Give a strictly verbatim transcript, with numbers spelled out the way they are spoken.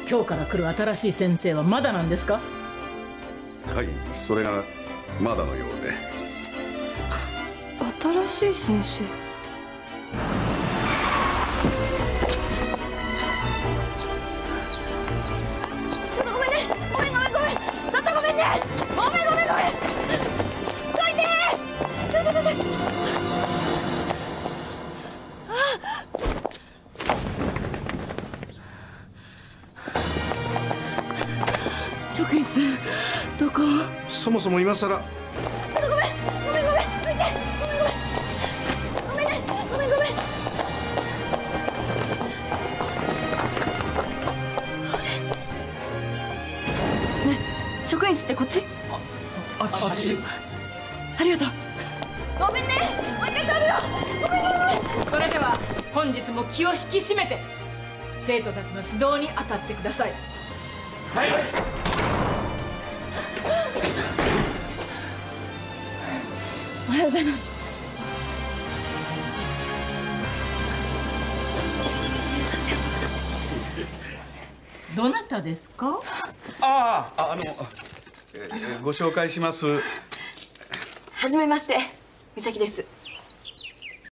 今日から来る新しい先生はまだなんですか？ はい、それがまだのようで。 新しい先生。ごめんね、ごめんごめんごめん、ちょっとごめんね、ごめんごめんごめん、どいてー、どいてどいて。職員室どこ？ そもそも今さら。 ちょっとごめんごめんごめん、どいて、ごめんごめんごめんね、ごめんごめん。ね、職員室ってこっち？ あ、あっち。 ありがとう。ごめんね、もう一回撮るよ。ごめんごめんごめん。 それでは本日も気を引き締めて生徒たちの指導に当たってください。 はい。 おはようございます。 どなたですか？ ああ、あの、えー、ご紹介します。 はじめまして、美咲です。